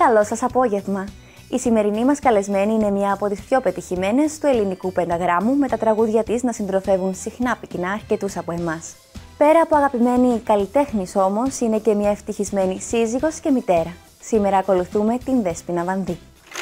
Καλό σας απόγευμα! Η σημερινή μας καλεσμένη είναι μια από τις πιο πετυχημένες του ελληνικού πενταγράμμου, με τα τραγούδια της να συντροφεύουν συχνά πυκνά αρκετούς από εμάς. Πέρα από αγαπημένη καλλιτέχνης όμως, είναι και μια ευτυχισμένη σύζυγος και μητέρα. Σήμερα ακολουθούμε την Δέσποινα Βανδύ.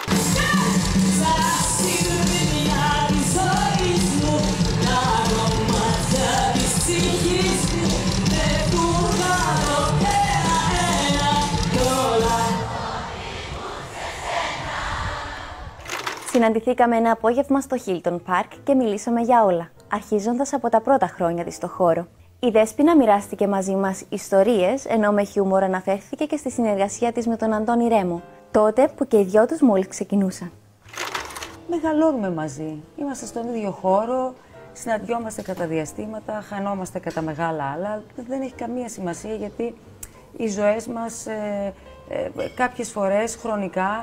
Συναντηθήκαμε ένα απόγευμα στο Hilton Park και μιλήσαμε για όλα, αρχίζοντας από τα πρώτα χρόνια της στο χώρο. Η Δέσποινα μοιράστηκε μαζί μας ιστορίες, ενώ με χιούμορ αναφέρθηκε και στη συνεργασία της με τον Αντώνη Ρέμο, τότε που και οι δυο τους μόλις ξεκινούσαν. Μεγαλώνουμε μαζί. Είμαστε στον ίδιο χώρο, συναντιόμαστε κατά διαστήματα, χανόμαστε κατά μεγάλα άλλα. Δεν έχει καμία σημασία, γιατί οι ζωές μας κάποιες φορές χρονικά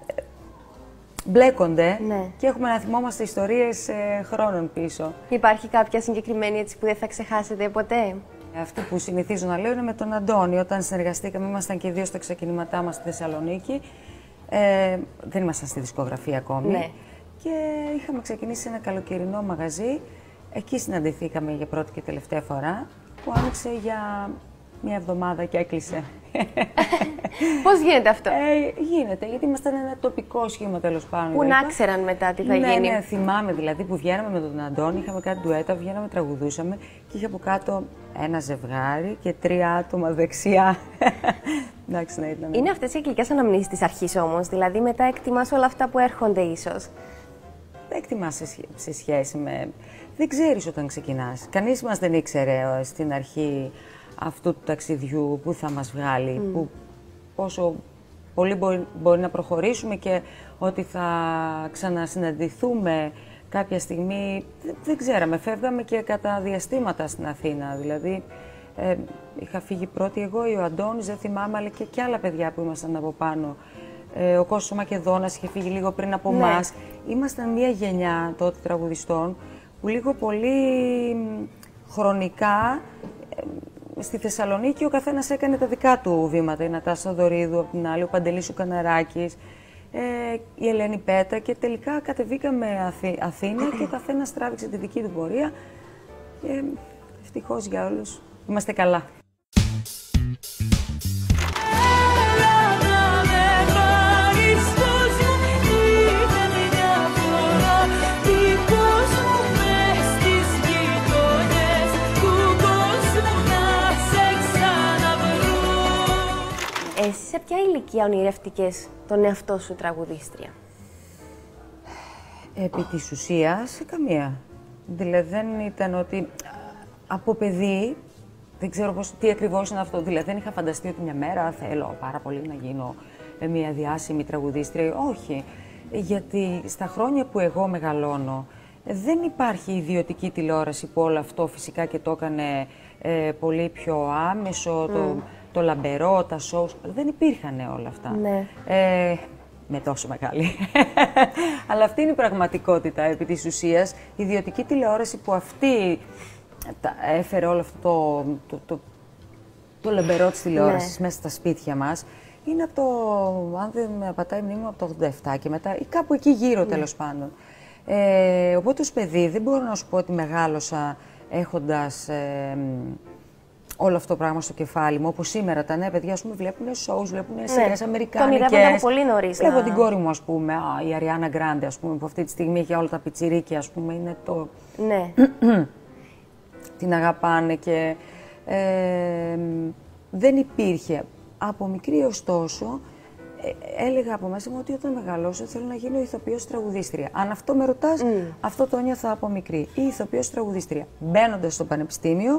μπλέκονται, ναι, και έχουμε να θυμόμαστε ιστορίες χρόνων πίσω. Υπάρχει κάποια συγκεκριμένη έτσι που δεν θα ξεχάσετε ποτέ? Αυτή που συνηθίζω να λέω είναι με τον Αντώνη. Όταν συνεργαστήκαμε, ήμασταν και οι δύο στα ξεκινήματά μας στη Θεσσαλονίκη. Δεν ήμασταν στη δισκογραφία ακόμη. Ναι. Και είχαμε ξεκινήσει ένα καλοκαιρινό μαγαζί. Εκεί συναντηθήκαμε για πρώτη και τελευταία φορά, που άνοιξε για μια εβδομάδα και έκλεισε. Πώς γίνεται αυτό? Γίνεται, γιατί ήμασταν ένα τοπικό σχήμα, τέλος πάντων. Που να ξέραν μετά τι θα γίνει. Ναι, θυμάμαι δηλαδή που βγαίναμε με τον Αντώνη, είχαμε κάτι ντουέτα, βγαίναμε, τραγουδούσαμε και είχε από κάτω ένα ζευγάρι και 3 άτομα δεξιά. Εντάξει, ναι, ήταν. Είναι αυτές οι αγγλικές αναμνήσεις της αρχής όμως, δηλαδή μετά εκτιμάς όλα αυτά που έρχονται ίσως. Δεν εκτιμάς σε σχέση με... Δεν ξέρεις όταν ξεκινάς. Κανείς μας δεν ήξερε στην αρχή αυτού του ταξιδιού που θα μας βγάλει, που πόσο πολύ μπορεί να προχωρήσουμε και ότι θα ξανασυναντηθούμε κάποια στιγμή. Δεν ξέραμε, φεύγαμε και κατά διαστήματα στην Αθήνα. Δηλαδή, είχα φύγει πρώτη εγώ ή ο Αντώνης, δεν θυμάμαι, αλλά και άλλα παιδιά που ήμασταν από πάνω. Ο Κώστας ο Μακεδόνας είχε φύγει λίγο πριν από εμάς. Ήμασταν μια γενιά τότε τραγουδιστών που λίγο πολύ χρονικά στη Θεσσαλονίκη ο καθένας έκανε τα δικά του βήματα. Η Νατάσα Δωρίδου από την άλλη, ο Παντελής ο Καναράκης, η Ελένη Πέτρα, και τελικά κατεβήκαμε Αθήνα και ο καθένας τράβηξε τη δική του πορεία και ευτυχώς για όλους είμαστε καλά. Εσύ σε ποια ηλικία ονειρεύτηκες τον εαυτό σου τραγουδίστρια? Επί της ουσίας, σε καμία. Δηλαδή δεν ήταν ότι από παιδί, δεν ξέρω τι ακριβώς είναι αυτό, δηλαδή δεν είχα φανταστεί ότι μια μέρα θέλω πάρα πολύ να γίνω μια διάσημη τραγουδίστρια. Όχι, γιατί στα χρόνια που εγώ μεγαλώνω δεν υπάρχει ιδιωτική τηλεόραση που όλο αυτό φυσικά και το έκανε πολύ πιο άμεσο, το λαμπερό, τα shows, δεν υπήρχαν όλα αυτά. Ναι. Με τόσο μεγάλη. Αλλά αυτή είναι η πραγματικότητα επί της ουσίας. Η ιδιωτική τηλεόραση που αυτή έφερε όλο αυτό το λαμπερό της τηλεόρασης μέσα στα σπίτια μας, είναι από το, αν δεν με πατάει η μνήμη μου, από το 87 και μετά, ή κάπου εκεί γύρω τέλος πάντων. Οπότε ως παιδί δεν μπορώ να σου πω ότι μεγάλωσα έχοντας όλο αυτό το πράγμα στο κεφάλι μου. Όπως σήμερα τα νέα παιδιά, ας πούμε, βλέπουν shows, βλέπουν σειρές αμερικάνικες. Το ονειρεύονται πολύ νωρίς. Βλέπω την κόρη μου, ας πούμε, η Αριάννα Γκράντε, ας πούμε, που αυτή τη στιγμή έχει όλα τα πιτσιρίκια, ας πούμε, είναι το... Ναι. Την αγαπάνε και δεν υπήρχε. Από μικρή ωστόσο, έλεγα από μέσα μου ότι όταν μεγαλώσω θέλω να γίνω ηθοποιός τραγουδίστρια. Αν αυτό με ρωτάς, αυτό το νιώθα από μικρή. Ή ηθοποιός τραγουδίστρια. Μπαίνοντας στο πανεπιστήμιο,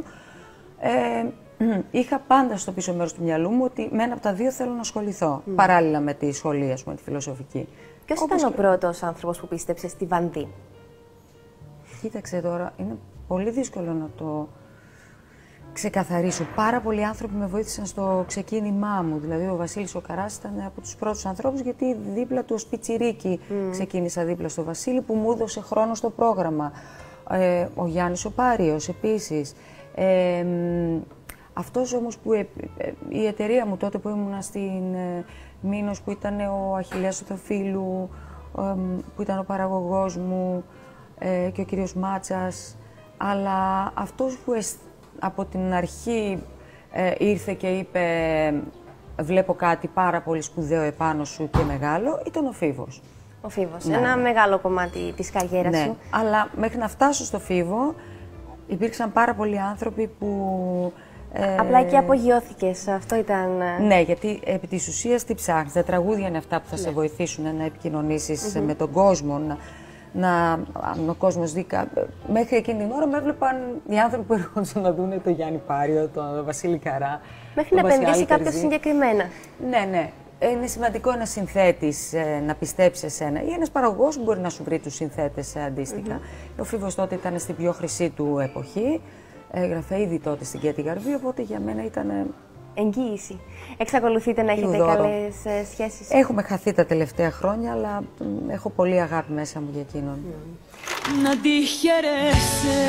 είχα πάντα στο πίσω μέρος του μυαλού μου ότι με ένα από τα δύο θέλω να ασχοληθώ. Παράλληλα με τη σχολή, ας πούμε, τη φιλοσοφική. Ποιος ήταν ο πρώτος άνθρωπος που πίστεψε στη Βανδύ? Κοίταξε τώρα, είναι πολύ δύσκολο να το ξεκαθαρίσω. Πάρα πολλοί άνθρωποι με βοήθησαν στο ξεκίνημά μου. Δηλαδή, ο Βασίλης ο Καράς ήταν από τους πρώτους ανθρώπους, γιατί δίπλα του ως πιτσιρίκι ξεκίνησα δίπλα στο Βασίλη, που μου έδωσε χρόνο στο πρόγραμμα. Ο Γιάννης ο Πάριος επίσης. Αυτός όμως που η εταιρεία μου τότε που ήμουνα στην Μήνος, που ήταν ο Αχιλλέας του Θεοφίλου, που ήταν ο παραγωγός μου και ο κύριος Μάτσας, αλλά αυτός που από την αρχή ήρθε και είπε «Βλέπω κάτι πάρα πολύ σπουδαίο επάνω σου και μεγάλο», ήταν ο Φίβος. Ο Φίβος, ένα μεγάλο κομμάτι της καριέρας σου. Αλλά μέχρι να φτάσω στο Φίβο υπήρξαν πάρα πολλοί άνθρωποι που... Απλά εκεί απογειώθηκες, αυτό ήταν... Ναι, γιατί επί της ουσίας τι ψάχνεις, τα τραγούδια είναι αυτά που θα σε βοηθήσουν να επικοινωνήσεις με τον κόσμο, αν ο κόσμος δει... Μέχρι εκείνη την ώρα με έβλεπαν οι άνθρωποι που έρχονταν να δουν τον Γιάννη Πάριο, τον Βασίλη Καρά. Μέχρι να επενδύσει κάποιο συγκεκριμένα. Ναι. Είναι σημαντικό ένας συνθέτης να πιστέψει σε σένα ή ένας παραγωγός που μπορεί να σου βρει τους συνθέτες αντίστοιχα. Ο Φίβος τότε ήταν στην πιο χρυσή του εποχή, έγραφε ήδη τότε στην Κέτη Γαρβή, οπότε για μένα ήταν... Εγγύηση. Εξακολουθείτε να έχετε καλές σχέσεις? Έχουμε χαθεί τα τελευταία χρόνια, αλλά έχω πολύ αγάπη μέσα μου για εκείνον. Να τη χαιρέσαι,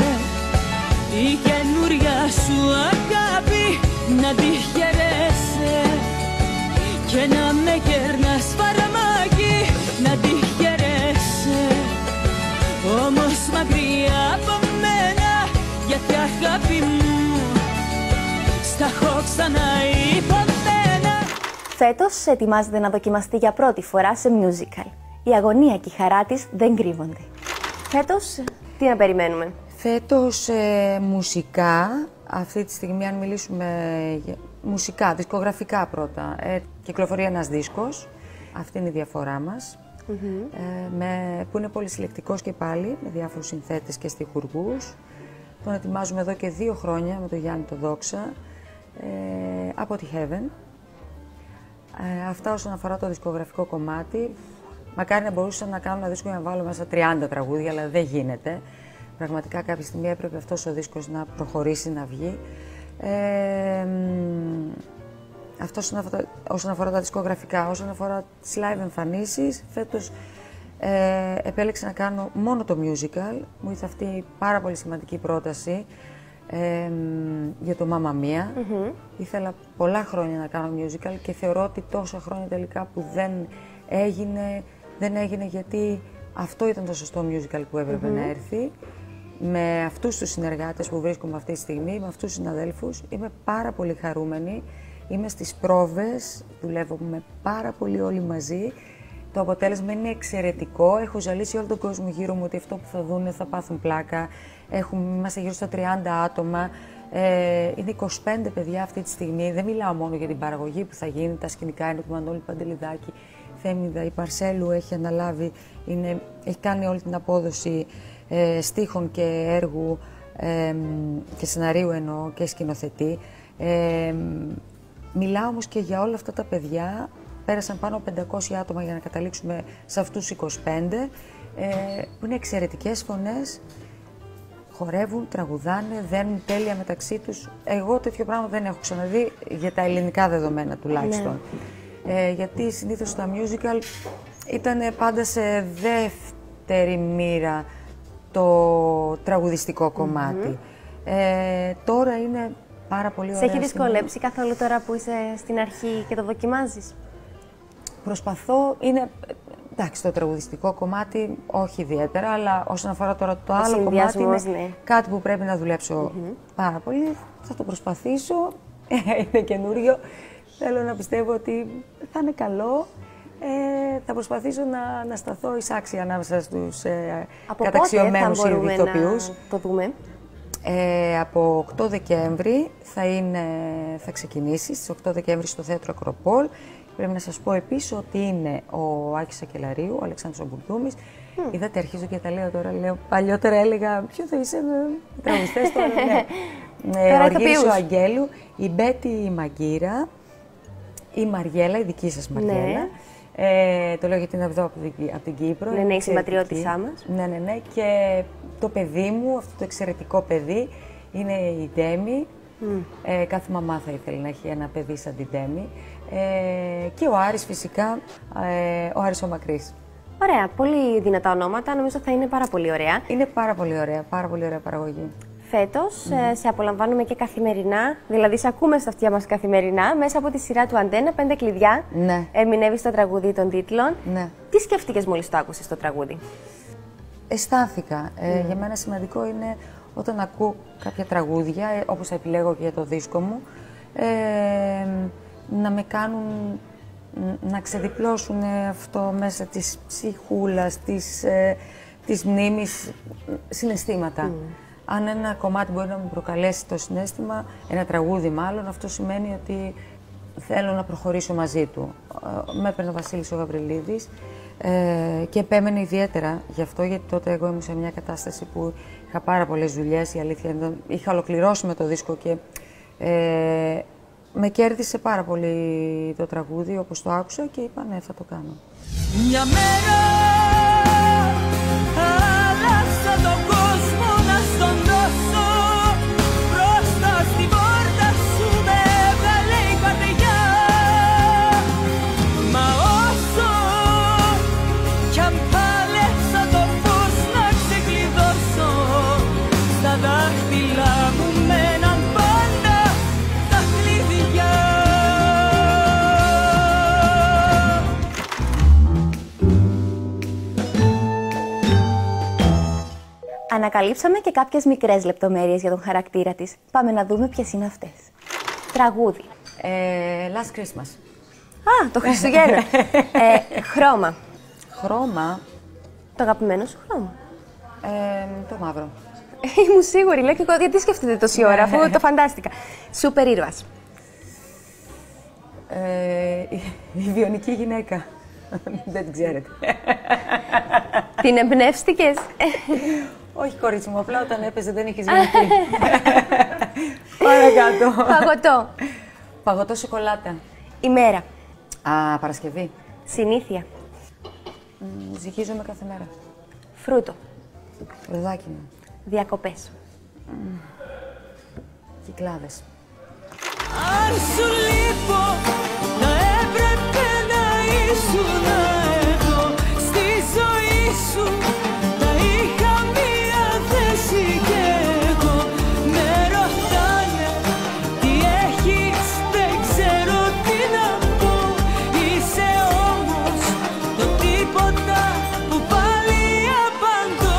η καινούρια σου αγάπη, να τη χαιρέσαι και να με κέρνας φαρμάκι, να τη χαιρέσαι, όμως μακριά από μένα, γιατί αγάπη μου στα έχω ξαναυπομένα. Φέτος ετοιμάζεται να δοκιμαστεί για πρώτη φορά σε musical. Η αγωνία και η χαρά της δεν κρύβονται. Φέτος, τι να περιμένουμε? Φέτος μουσικά, αυτή τη στιγμή αν μιλήσουμε μουσικά, δισκογραφικά πρώτα, κυκλοφορεί ένας δίσκος, αυτή είναι η διαφορά μας, που είναι πολυσυλλεκτικός και πάλι, με διάφορους συνθέτες και στιχουργούς. Τον ετοιμάζουμε εδώ και 2 χρόνια με τον Γιάννη το Δόξα, από τη Heaven. Αυτά όσον αφορά το δισκογραφικό κομμάτι. Μακάρι να μπορούσα να κάνω ένα δίσκο για να βάλω μέσα 30 τραγούδια, αλλά δεν γίνεται. Πραγματικά κάποια στιγμή έπρεπε αυτός ο δίσκος να προχωρήσει, να βγει. Αυτό όσον αφορά τα δισκογραφικά. Όσον αφορά τις live εμφανίσεις, φέτος επέλεξα να κάνω μόνο το musical. Μου ήρθε αυτή η πάρα πολύ σημαντική πρόταση για το Mamma Mia. Ήθελα πολλά χρόνια να κάνω musical και θεωρώ ότι τόσα χρόνια τελικά που δεν έγινε γιατί αυτό ήταν το σωστό musical που έπρεπε να έρθει. Με αυτούς τους συνεργάτες που βρίσκομαι αυτή τη στιγμή, με αυτούς τους συναδέλφους, είμαι πάρα πολύ χαρούμενη. Είμαι στις πρόβες, δουλεύουμε πάρα πολύ όλοι μαζί. Το αποτέλεσμα είναι εξαιρετικό. Έχω ζαλίσει όλο τον κόσμο γύρω μου ότι αυτό που θα δούνε θα πάθουν πλάκα. Είμαστε γύρω στα 30 άτομα. Είναι 25 παιδιά αυτή τη στιγμή. Δεν μιλάω μόνο για την παραγωγή που θα γίνει. Τα σκηνικά είναι του Μανώλη Παντελιδάκη. Θέμηδα, η Παρσέλου έχει αναλάβει, έχει κάνει όλη την απόδοση στίχων και έργου και σεναρίου εννοώ και σκηνοθετή. Μιλάω όμως και για όλα αυτά τα παιδιά. Πέρασαν πάνω από 500 άτομα για να καταλήξουμε σε αυτούς 25, που είναι εξαιρετικές φωνές, χορεύουν, τραγουδάνε, δένουν τέλεια μεταξύ τους. Εγώ τέτοιο πράγμα δεν έχω ξαναδεί, για τα ελληνικά δεδομένα τουλάχιστον. Γιατί συνήθως τα musical ήταν πάντα σε δεύτερη μοίρα το τραγουδιστικό κομμάτι. Τώρα είναι πάρα πολύ ωραία. Σε έχει δυσκολέψει καθόλου τώρα που είσαι στην αρχή και το δοκιμάζεις? Προσπαθώ, εντάξει, το τραγουδιστικό κομμάτι όχι ιδιαίτερα, αλλά όσον αφορά τώρα το άλλο κομμάτι είναι κάτι που πρέπει να δουλέψω πάρα πολύ. Θα το προσπαθήσω, είναι καινούριο, θέλω να πιστεύω ότι θα είναι καλό. Θα προσπαθήσω να σταθώ εισάξια ανάμεσα στους καταξιωμένους ηθοποιούς. Το δούμε. Από 8 Δεκέμβρη θα ξεκινήσει, στις 8 Δεκέμβρη στο Θέατρο Ακροπόλ. Πρέπει να σας πω επίσης ότι είναι ο Άκης Σακελαρίου, ο Αλεξάνδρος Αμπουρδούμης. Είδατε, αρχίζω και τα λέω τώρα, παλιότερα έλεγα ποιο θα είσαι, τραγουδιστές τώρα, ναι. Ο Αργύρης ο Αγγέλου, η Μπέτη η Μαγκύρα, η Μαριέλα, η δική σας Μαριέλα. Το λέω γιατί είναι εδώ από την Κύπρο. Ναι, η συμπατριώτησά μας. Ναι. Και το παιδί μου, αυτό το εξαιρετικό παιδί, είναι η Ντέμι. Κάθε μαμά θα ήθελε να έχει ένα παιδί σαν την Ντέμι. Και ο Άρης φυσικά, ο Άρης ο Μακρύς. Ωραία, πολύ δυνατά ονόματα, νομίζω θα είναι πάρα πολύ ωραία. Είναι πάρα πολύ ωραία παραγωγή. Φέτος σε απολαμβάνουμε και καθημερινά, δηλαδή σε ακούμε στα αυτιά μας καθημερινά, μέσα από τη σειρά του Αντένα, 5 κλειδιά. Ναι. Ερμηνεύεις το τραγούδι των τίτλων. Ναι. Τι σκέφτηκες μόλις το άκουσες το τραγούδι? Αισθάνθηκα. Για μένα σημαντικό είναι όταν ακούω κάποια τραγούδια, όπως τα επιλέγω και για το δίσκο μου, να με κάνουν να ξεδιπλώσουν αυτό μέσα της ψυχούλας, της μνήμης, συναισθήματα. Αν ένα κομμάτι μπορεί να μου προκαλέσει το συναίσθημα, ένα τραγούδι μάλλον, αυτό σημαίνει ότι θέλω να προχωρήσω μαζί του. Με έπαιρνε ο Βασίλης ο Γαβριλίδης και επέμενε ιδιαίτερα γι' αυτό, γιατί τότε εγώ ήμουν σε μια κατάσταση που είχα πάρα πολλές δουλειές, η αλήθεια είναι, είχα ολοκληρώσει με το δίσκο και με κέρδισε πάρα πολύ το τραγούδι όπως το άκουσα και είπα ναι, θα το κάνω. Μια μέρα άλλαξα τον κόσμο να στον δώσω, μπροστά στην πόρτα σου με έβγαλε η καρδιά. Μα όσο κι αν πάλεψα το φως να ξεκλειδώσω, στα δάχτυλα μου μέναν πάντα τα κλειδιά. Ανακαλύψαμε και κάποιες μικρές λεπτομέρειες για τον χαρακτήρα της. Πάμε να δούμε ποιες είναι αυτές. Τραγούδι. Last Christmas. Α, το Χριστουγέννα. Χρώμα. Χρώμα. Το αγαπημένο σου χρώμα? Το μαύρο. Ήμουν σίγουρη, λέω και εγώ, γιατί σκέφτεται τόση ώρα, αφού το φαντάστηκα. Σούπερ ήρωας. Η βιονική γυναίκα. Δεν την ξέρετε. Την εμπνεύστηκες? Όχι, κορίτσι μου, απλά όταν έπαιζε δεν είχες βιονική. Παρακάτω. Παγωτό. Παγωτό σοκολάτα. Ημέρα. Α, Παρασκευή. Συνήθεια. Ζυγίζομαι κάθε μέρα. Φρούτο. Ροδάκι μου. Διακοπές. Κυκλάδες. Αν σου λείπω, θα έπρεπε να ήσουν εδώ στη ζωή σου. Θα είχα μία θέση κι εγώ. Με ρωτάνε τι έχεις, δεν ξέρω τι να πω. Είσαι όμως το τίποτα που πάλι απαντώ.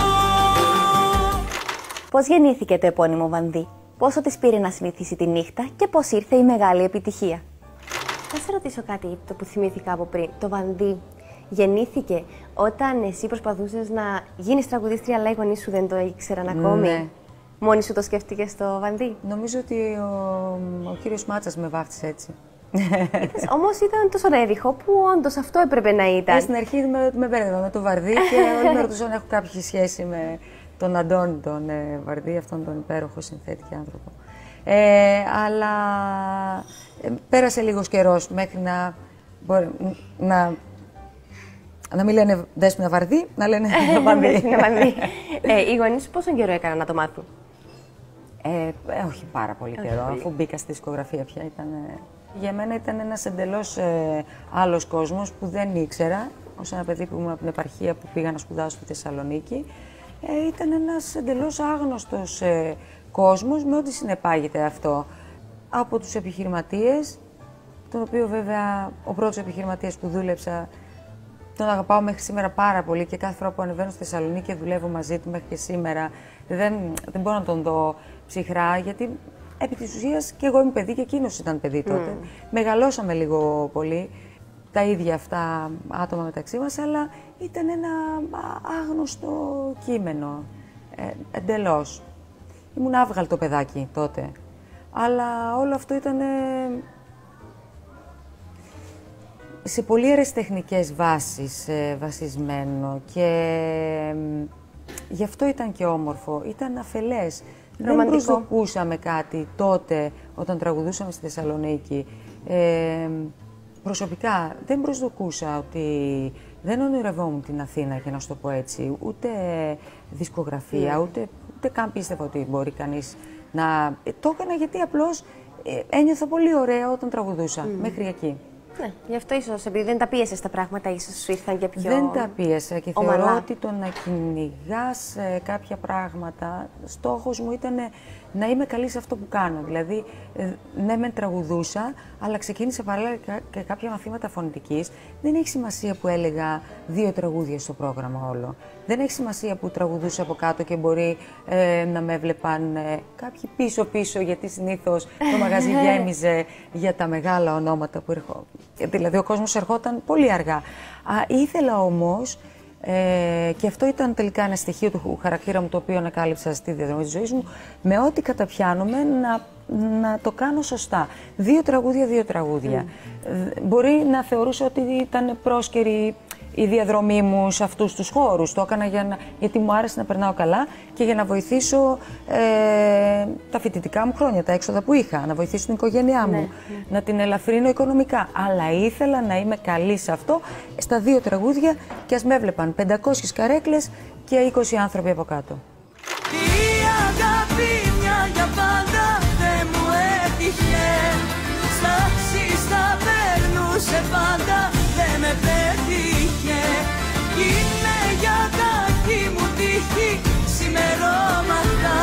Πώς γεννήθηκε το επώνυμο Βανδύ, πόσο της πήρε να συνηθίσει τη νύχτα και πώς ήρθε η μεγάλη επιτυχία. Θα σε ρωτήσω κάτι το που θυμήθηκα από πριν. Το Βανδύ γεννήθηκε όταν εσύ προσπαθούσες να γίνεις τραγουδίστρια, αλλά οι γονείς σου δεν το ήξεραν ακόμη. Ναι. Μόνη σου το σκέφτηκες το Βανδύ? Νομίζω ότι ο κύριος Μάτσας με βάφτισε έτσι. Όμως ήταν τόσο ρέδιχο που όντως αυτό έπρεπε να ήταν. Στην αρχή με μπέρδευα με το Βαρδί και όλοι με ρωτούσαν αν έχω κάποια σχέση με τον Αντώνη τον Βαρδί, αυτόν τον υπέροχο συνθέτη και άνθρωπο. Αλλά πέρασε λίγος καιρός μέχρι να μην λένε Δέσποινα Βαρδί, να λένε Βανδί. Οι γονείς σου πόσο καιρό έκαναν να το μάθουν? Όχι πάρα πολύ καιρό, αφού μπήκα στη δισκογραφία πια. Για μένα ήταν ένας εντελώς άλλος κόσμος που δεν ήξερα. Ως ένα παιδί που ήμουν από την επαρχία που πήγα να σπουδάσω στη Θεσσαλονίκη, ήταν ένας εντελώς άγνωστος κόσμος με ό,τι συνεπάγεται αυτό. Από τους επιχειρηματίες, τον οποίο βέβαια ο πρώτος επιχειρηματίας που δούλεψα τον αγαπάω μέχρι σήμερα πάρα πολύ και κάθε φορά που ανεβαίνω στη Θεσσαλονίκη και δουλεύω μαζί του μέχρι και σήμερα δεν μπορώ να τον δω ψυχρά, γιατί επί της ουσίας και εγώ είμαι παιδί και εκείνος ήταν παιδί τότε. Μεγαλώσαμε λίγο πολύ τα ίδια αυτά άτομα μεταξύ μας, αλλά ήταν ένα άγνωστο κείμενο, εντελώς. Ήμουν άβγαλτο παιδάκι τότε, αλλά όλο αυτό ήταν σε πολύ αεραστεχνικές βάσεις βασισμένο και γι' αυτό ήταν και όμορφο, ήταν αφελές. Δεν προσδοκούσαμε κάτι τότε όταν τραγουδούσαμε στη Θεσσαλονίκη. Προσωπικά δεν προσδοκούσα ότι δεν ονειρευόμουν την Αθήνα, για να σου το πω έτσι, ούτε δισκογραφία, ούτε καν πίστευα ότι μπορεί κανείς να... Το έκανα γιατί απλώς ένιωθα πολύ ωραία όταν τραγουδούσα, μέχρι εκεί. Ναι, γι' αυτό ίσως, επειδή δεν τα πίεσες τα πράγματα, ίσως σου ήρθαν και πιο Δεν τα πίεσα και ομαλά. θεωρώ ότι το να κυνηγάς κάποια πράγματα, στόχος μου ήταν να είμαι καλή σε αυτό που κάνω. Δηλαδή, ναι, μεν τραγουδούσα, αλλά ξεκίνησα παράλληλα και κάποια μαθήματα φωνητικής. Δεν έχει σημασία που έλεγα 2 τραγούδια στο πρόγραμμα όλο. Δεν έχει σημασία που τραγουδούσα από κάτω και μπορεί να με έβλεπαν κάποιοι πίσω-πίσω, γιατί συνήθως το μαγαζί γέμιζε για τα μεγάλα ονόματα που ερχόταν. Δηλαδή, ο κόσμος ερχόταν πολύ αργά. Ήθελα όμως, και αυτό ήταν τελικά ένα στοιχείο του χαρακτήρα μου, το οποίο ανακάλυψα στη διαδρομή της ζωής μου, με ό,τι καταπιάνομαι να το κάνω σωστά. 2 τραγούδια, 2 τραγούδια. Μπορεί να θεωρούσα ότι ήταν πρόσκαιρη η διαδρομή μου σε αυτούς τους χώρους. Το έκανα γιατί μου άρεσε να περνάω καλά και για να βοηθήσω τα φοιτητικά μου χρόνια, τα έξοδα που είχα, να βοηθήσω την οικογένειά μου, να την ελαφρύνω οικονομικά. Αλλά ήθελα να είμαι καλή σε αυτό, στα 2 τραγούδια, και ας με έβλεπαν 500 καρέκλες και 20 άνθρωποι από κάτω. Η αγάπη μια για πάντα δεν μου έτυχε. Στάξεις θα περνούσε πάντα, δεν με πέτυχε. Είναι για κακή μου τύχη ξημερώματα.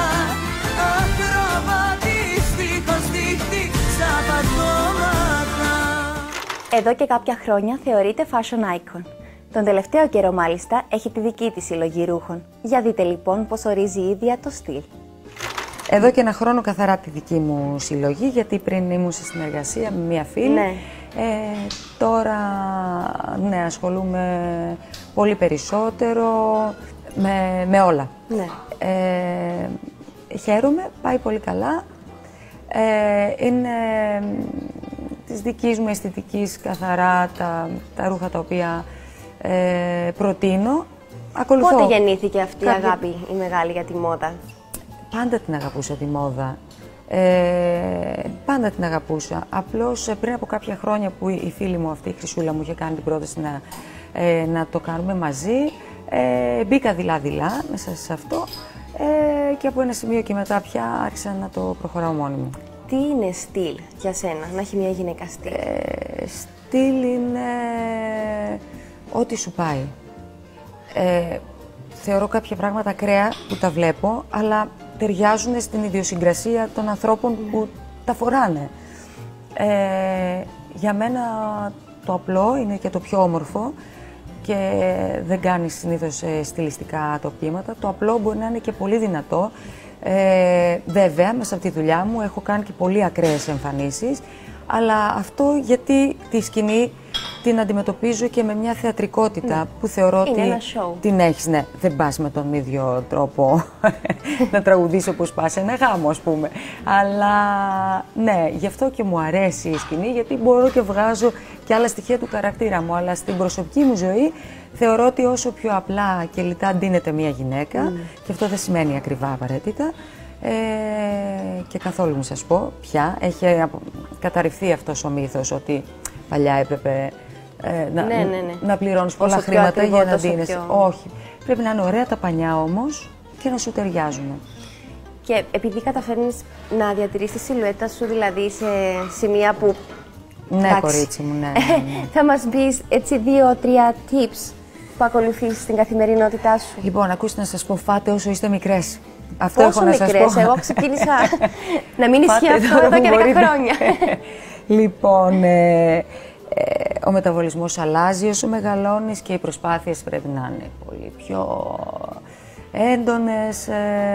Ακροβατής δίχως δίχτυ στα πατώματα. Εδώ και κάποια χρόνια θεωρείται fashion icon. Τον τελευταίο καιρό μάλιστα έχει τη δική της συλλογή ρούχων. Για δείτε λοιπόν πώς ορίζει η ίδια το στυλ. Εδώ και 1 χρόνο καθαρά τη δική μου συλλογή, γιατί πριν ήμουν σε συνεργασία με μία φίλη. Ναι. Τώρα, ναι, ασχολούμαι πολύ περισσότερο με όλα. Ναι. Χαίρομαι, πάει πολύ καλά. Είναι της δικής μου αισθητικής καθαρά τα ρούχα τα οποία προτείνω. Ακολουθώ. Πότε γεννήθηκε αυτή η αγάπη η μεγάλη για τη μόδα? Πάντα την αγαπούσα τη μόδα. Πάντα την αγαπούσα. Απλώς πριν από κάποια χρόνια που η φίλη μου αυτή, η Χρυσούλα, μου είχε κάνει την πρόταση να το κάνουμε μαζί, μπήκα δειλά-δειλά μέσα σε αυτό και από ένα σημείο και μετά πια άρχισα να το προχωράω μόνη μου. Τι είναι στυλ για σένα, να έχει μια γυναίκα στυλ? Στυλ είναι ό,τι σου πάει. Θεωρώ κάποια πράγματα ακραία που τα βλέπω, αλλά ταιριάζουν στην ιδιοσυγκρασία των ανθρώπων που τα φοράνε. Για μένα το απλό είναι και το πιο όμορφο και δεν κάνει συνήθως στιλιστικά τοπήματα. Το απλό μπορεί να είναι και πολύ δυνατό. Βέβαια, μέσα από τη δουλειά μου έχω κάνει και πολύ ακραίες εμφανίσεις, αλλά αυτό γιατί τη σκηνή την αντιμετωπίζω και με μια θεατρικότητα που θεωρώ ότι την έχεις. Ναι, δεν πας με τον ίδιο τρόπο να τραγουδήσω όπως πας σε ένα γάμο, ας πούμε. Αλλά ναι, γι' αυτό και μου αρέσει η σκηνή, γιατί μπορώ και βγάζω και άλλα στοιχεία του χαρακτήρα μου. Αλλά στην προσωπική μου ζωή θεωρώ ότι όσο πιο απλά και λιτά ντύνεται μια γυναίκα, και αυτό δεν σημαίνει ακριβά απαραίτητα, και καθόλου μην σας πω πια, έχει καταρριφθεί αυτός ο μύθος ότι παλιά έπρεπε να πληρώνεις πολλά χρήματα για να ντύνεσαι. Όχι. Πρέπει να είναι ωραία τα πανιά όμως και να σου ταιριάζουν. Και επειδή καταφέρνεις να διατηρήσεις τη σιλουέτα σου, δηλαδή σε σημεία που... Ναι, εντάξει, κορίτσι μου, ναι. θα μας πεις έτσι 2-3 tips που ακολουθείς στην καθημερινότητά σου? Λοιπόν, ακούστε να σας πω, φάτε όσο είστε μικρές. Αυτό Πόσο έχω να σας μικρές? πω. Εγώ ξεκίνησα να μην ισχύει αυτό εδώ και 10 χρόνια. Λοιπόν, ο μεταβολισμός αλλάζει όσο μεγαλώνεις και οι προσπάθειες πρέπει να είναι πολύ πιο έντονες.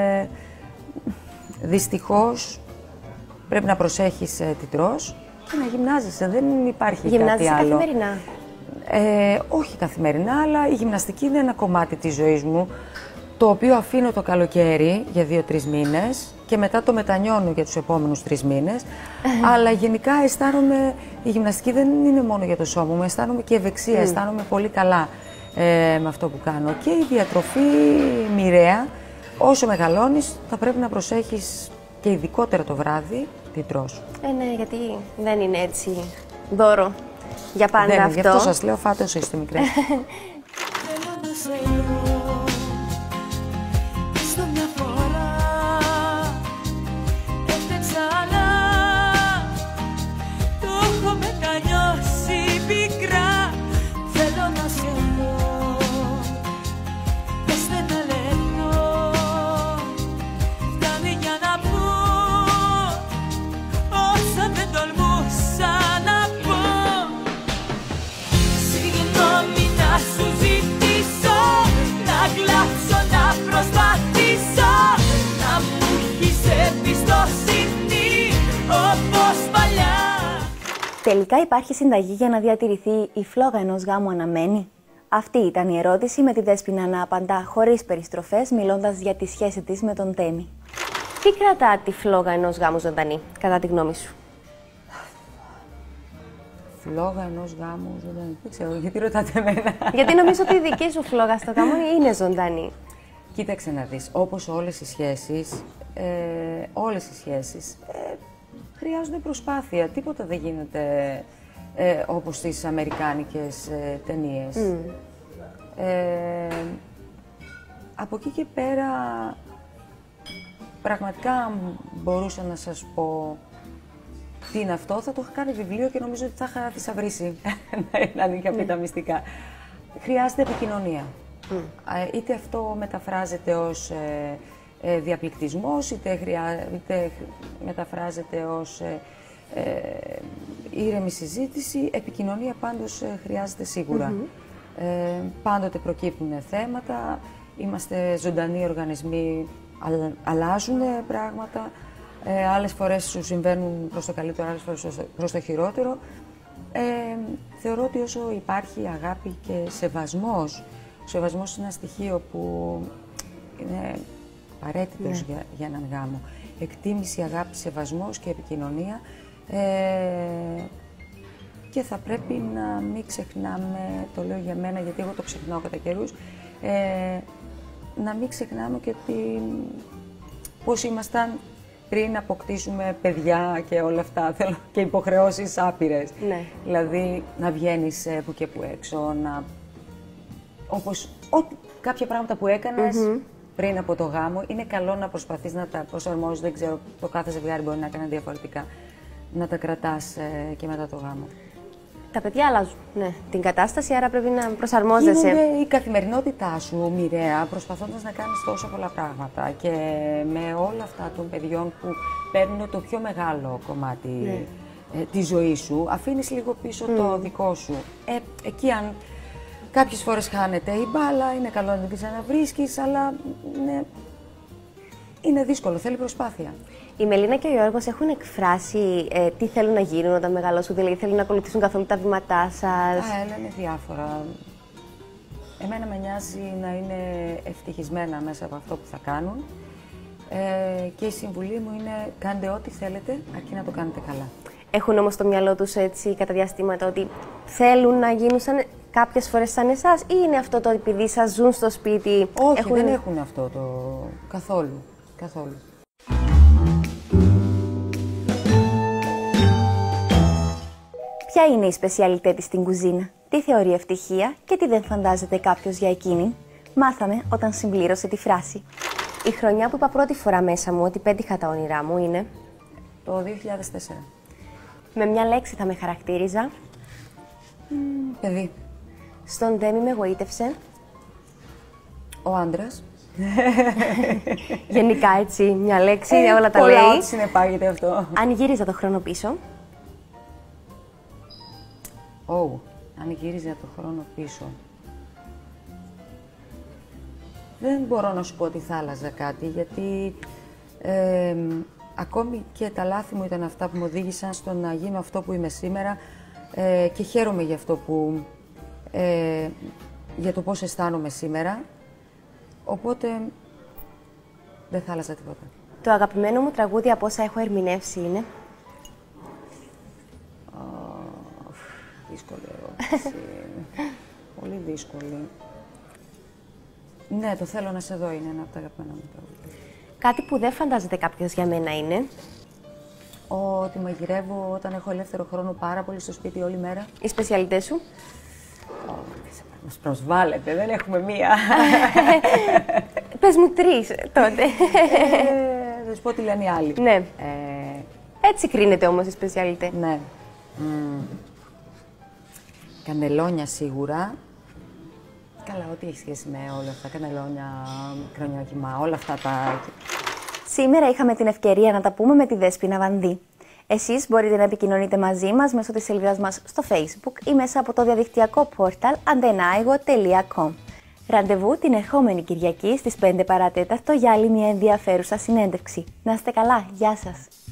Δυστυχώς πρέπει να προσέχεις τι τρως και να γυμνάζεσαι. Δεν υπάρχει κάτι άλλο. Γυμνάζεσαι καθημερινά? Όχι καθημερινά, αλλά η γυμναστική είναι ένα κομμάτι της ζωής μου, το οποίο αφήνω το καλοκαίρι για 2-3 μήνες και μετά το μετανιώνω για τους επόμενους 3 μήνες. Αλλά γενικά αισθάνομαι, η γυμναστική δεν είναι μόνο για το σώμα μου, αισθάνομαι και ευεξία, αισθάνομαι πολύ καλά με αυτό που κάνω. Και η διατροφή μοιραία, όσο μεγαλώνεις θα πρέπει να προσέχεις και ειδικότερα το βράδυ τι τρως. Ναι, γιατί δεν είναι έτσι δώρο για πάντα δεν, αυτό. Γι' αυτό σας λέω, φάτε όσο είστε μικρές. Θέλω να σε βρω, έστω μια φορά, έφτεξα αλλά το έχω μετανιώσει. Τελικά υπάρχει συνταγή για να διατηρηθεί η φλόγα ενός γάμου αναμένη? Αυτή ήταν η ερώτηση, με τη Δέσποινα να απαντά χωρίς περιστροφές, μιλώντας για τη σχέση της με τον Τέμι. Τι κρατά τη φλόγα ενός γάμου ζωντανή, κατά τη γνώμη σου? Φλόγα ενός γάμου ζωντανή. Δεν ξέρω, γιατί ρωτάτε εμένα. Γιατί νομίζω ότι η δική σου φλόγα στο γάμο είναι ζωντανή. Κοίταξε να δεις, όπως όλες οι σχέσεις, χρειάζονται προσπάθεια. Τίποτα δεν γίνεται όπως στις αμερικάνικες ταινίες. Από εκεί και πέρα, πραγματικά αν μπορούσα να σας πω τι είναι αυτό, θα το είχα κάνει βιβλίο και νομίζω ότι θα είχα θησαυρίσει να είχα πει τα μυστικά. Χρειάζεται επικοινωνία. Είτε αυτό μεταφράζεται ως διαπληκτισμός, είτε μεταφράζεται ως ήρεμη συζήτηση. Επικοινωνία πάντως χρειάζεται σίγουρα. Πάντοτε προκύπτουν θέματα, είμαστε ζωντανοί οργανισμοί, αλλάζουν πράγματα. Άλλες φορές σου συμβαίνουν προς το καλύτερο, άλλες φορές προς το χειρότερο. Θεωρώ ότι όσο υπάρχει αγάπη και σεβασμός, ο σεβασμός είναι ένα στοιχείο που είναι απαραίτητος για έναν γάμο. Εκτίμηση, αγάπη, σεβασμός και επικοινωνία. Και θα πρέπει να μην ξεχνάμε, το λέω για μένα γιατί εγώ το ξεχνάω κατά καιρούς, να μην ξεχνάμε και πώς ήμασταν πριν αποκτήσουμε παιδιά και όλα αυτά, θέλω, και υποχρεώσεις άπειρες. Ναι. Δηλαδή, να βγαίνεις που και που έξω, κάποια πράγματα που έκανες πριν από το γάμο, είναι καλό να προσπαθείς να τα προσαρμόζεις, δεν ξέρω, το κάθε ζευγάρι μπορεί να κάνει διαφορετικά, να τα κρατάς και μετά το γάμο. Τα παιδιά αλλάζουν, ναι, την κατάσταση, άρα πρέπει να προσαρμόζεσαι. Είναι η καθημερινότητά σου μοιραία, προσπαθώντας να κάνεις τόσο πολλά πράγματα και με όλα αυτά των παιδιών που παίρνουν το πιο μεγάλο κομμάτι της ζωής σου, αφήνεις λίγο πίσω το δικό σου. Εκεί αν κάποιες φορές χάνεται η μπάλα, είναι καλό να την ξαναβρίσκεις, αλλά είναι δύσκολο, θέλει προσπάθεια. Η Μελίνα και ο Γιώργος έχουν εκφράσει τι θέλουν να γίνουν όταν μεγαλώσουν, δηλαδή θέλουν να ακολουθήσουν καθόλου τα βήματά σας. Λένε διάφορα. Εμένα με νοιάζει να είναι ευτυχισμένα μέσα από αυτό που θα κάνουν και η συμβουλή μου είναι κάντε ό,τι θέλετε, αρκεί να το κάνετε καλά. Έχουν όμως στο μυαλό τους έτσι κατά διαστήματα ότι θέλουν να γίνουν κάποιες φορές σαν εσάς, ή είναι αυτό το επειδή σας ζουν στο σπίτι? Όχι, δεν έχουν αυτό το καθόλου. Ποια είναι η σπεσιαλιτέ της στην κουζίνα, τι θεωρεί ευτυχία και τι δεν φαντάζεται κάποιος για εκείνη? Μάθαμε όταν συμπλήρωσε τη φράση. Η χρονιά που είπα πρώτη φορά μέσα μου ότι πέτυχα τα όνειρά μου είναι... Το 2004. Με μια λέξη θα με χαρακτήριζα... Παιδί. Στον Τέμι με εγωίτευσε... Ο άντρας. Γενικά έτσι, μια λέξη, όλα τα λέει. Πολλά ό,τι συνεπάγεται αυτό. Αν γύριζα το χρόνο πίσω... Αν γύριζα το χρόνο πίσω... Δεν μπορώ να σου πω ότι θα άλλαζα κάτι, γιατί ακόμη και τα λάθη μου ήταν αυτά που με οδήγησαν στο να γίνω αυτό που είμαι σήμερα και χαίρομαι για αυτό που... για το πώς αισθάνομαι σήμερα. Οπότε δεν θα άλλαζα τίποτα. Το αγαπημένο μου τραγούδι από όσα έχω ερμηνεύσει είναι... Δύσκολη ερώτηση. Πολύ δύσκολη. Ναι, το θέλω να σε δω, είναι ένα από τα αγαπημένα μου τραγούδια. Κάτι που δεν φαντάζεται κάποιος για μένα είναι... Ότι μαγειρεύω όταν έχω ελεύθερο χρόνο πάρα πολύ στο σπίτι όλη μέρα. Η σπεσιαλιτέ σου? Μας προσβάλλετε, δεν έχουμε μία. Πες μου 3 τότε. Θα σου πω τι λένε οι άλλοι. Ναι. Έτσι κρίνεται όμως η σπεσιαλιτέ. Ναι. Κανελόνια σίγουρα. Καλά, ό,τι έχει σχέση με όλα αυτά. Κανελόνια, κρανιόκιμα, όλα αυτά τα... Σήμερα είχαμε την ευκαιρία να τα πούμε με τη Δέσποινα Βανδύ. Εσείς μπορείτε να επικοινωνείτε μαζί μας μέσω της σελίδας μας στο Facebook ή μέσα από το διαδικτυακό πόρταλ antenaigo.com. Ραντεβού την ερχόμενη Κυριακή στις 5 παρατέταρτο για άλλη μια ενδιαφέρουσα συνέντευξη. Να είστε καλά, γεια σας!